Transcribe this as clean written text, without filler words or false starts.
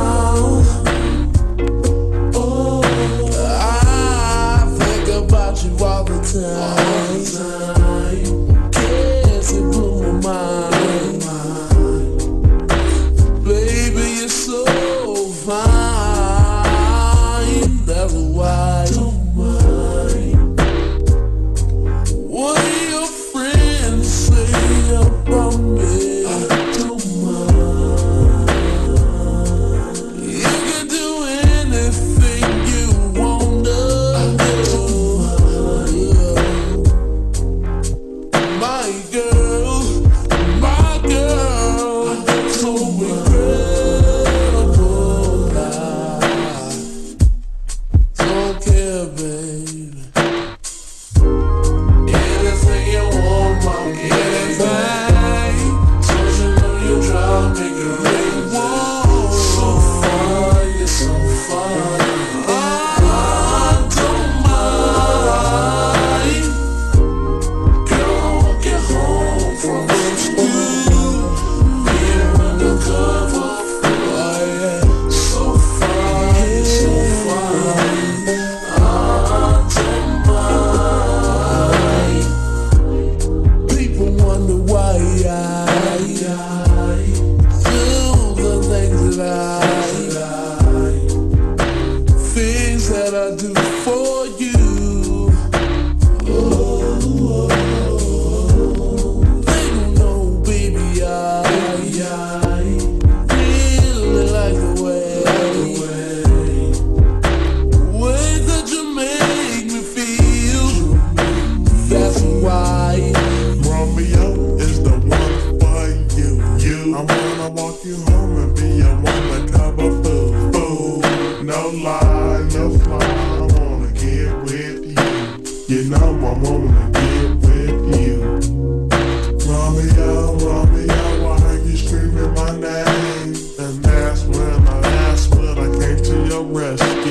I think about you all the time. Can't it blew my mind. Baby, you're so fine. That's why I don't mind. What do your friends say about me? I don't mind. You can do anything you want to do. My girl, so incredible. Don't care, baby. Anything you want, mom, anything. Don't you know you drive me crazy? So fine, you're so fine. I don't mind. Girl, I'll get home from school. Being undercover, oh yeah. So fine, you're so fine. I don't mind. People wonder why I do the things that things that I do for you. They don't know, baby, I really like the way that you make me feel. That's why Romeo is the one for you. I wanna walk you home and be your undercover fool. No lie, no fly, I wanna get with you. You know I wanna get with you. Romeo, Romeo, I heard you screaming my name, and that's when I came to your rescue.